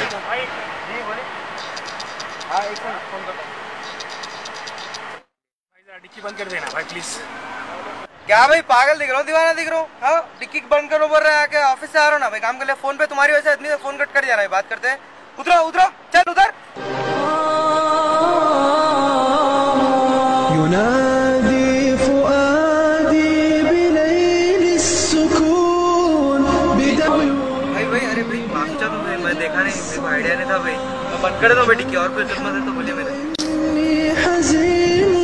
भाई जी बोले। हाँ एक मिनट फोन करता हूँ भाई, जरा डिक्की बंद कर देना भाई प्लीज। क्या भाई पागल दिख रहा हूँ, दीवाना दिख रहा हूँ? हाँ डिक्की बंद करो बोल रहा है, आके ऑफिस से आ रहा हूँ ना भाई काम कर ले। फोन पे तुम्हारी वजह से आदमी से फोन कट कर जा रहा है, बात करते हैं। उतरो उतरो चल उधर। भाई भाई अरे भाई माफ चाहता हूँ भाई, मैं देखा नहीं, मेरे को आइडिया नहीं था भाई। मैं बंद कर देता हूँ भाई डिक्की, और कोई जरूरत है तो बोलिए मेरे।